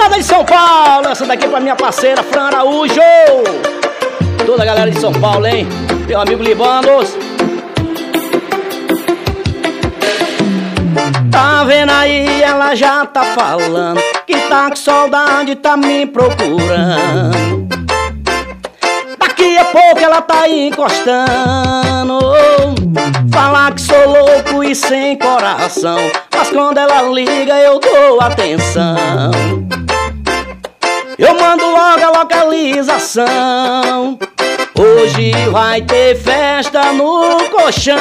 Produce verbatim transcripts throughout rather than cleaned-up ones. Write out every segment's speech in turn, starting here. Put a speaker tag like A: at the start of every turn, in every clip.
A: Moçada de São Paulo, essa daqui é pra minha parceira Fran Araújo. Toda a galera de São Paulo, hein? Meu amigo Libandos. Tá vendo aí, ela já tá falando que tá com saudade, tá me procurando. Daqui a pouco ela tá encostando. Falar que sou louco e sem coração, mas quando ela liga eu dou atenção. Eu mando logo a localização. Hoje vai ter festa no colchão.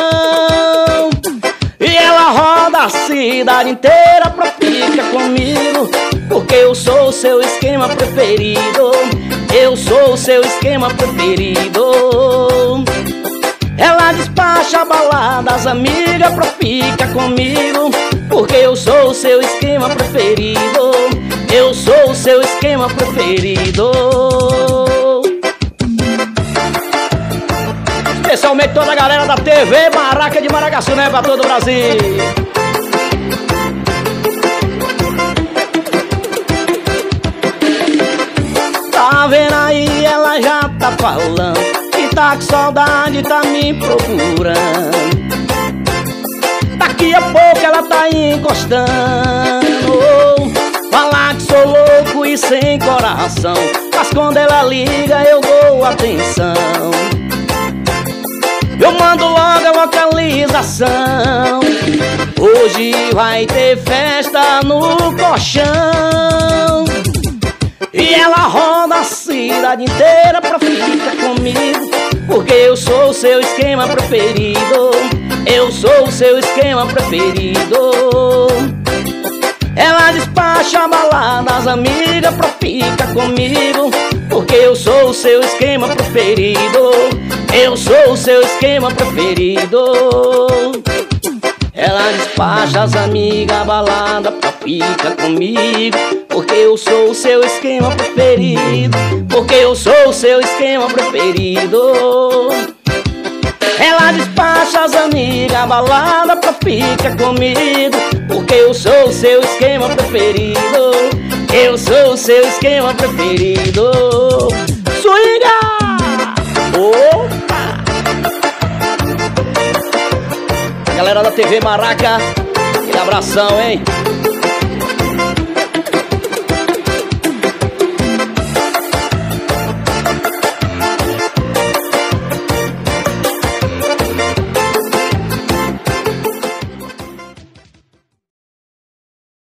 A: E ela roda a cidade inteira pra ficar comigo, porque eu sou o seu esquema preferido. Eu sou o seu esquema preferido. Ela despacha a balada, as amigas pra ficar comigo, porque eu sou o seu esquema preferido. Eu sou o seu esquema preferido. Especialmente toda a galera da T V Maraca de Maragaçu, né? Pra todo o Brasil. Tá vendo aí, ela já tá falando que tá com saudade, tá me procurando. Daqui a pouco ela tá encostando. Falar que sou louco e sem coração, mas quando ela liga eu dou atenção. Eu mando logo a localização. Hoje vai ter festa no colchão. E ela roda a cidade inteira pra ficar comigo, porque eu sou o seu esquema preferido. Eu sou o seu esquema preferido. Ela despacha a balada, as amigas pra ficar comigo, porque eu sou o seu esquema preferido. Eu sou o seu esquema preferido. Ela despacha as amigas a balada pra ficar comigo, porque eu sou o seu esquema preferido. Porque eu sou o seu esquema preferido. Ela despacha as amigas a balada pra ficar comigo, porque eu sou o seu esquema preferido. Eu sou o seu esquema preferido. Swinga! Opa! Galera da T V Maraca, aquele abração, hein?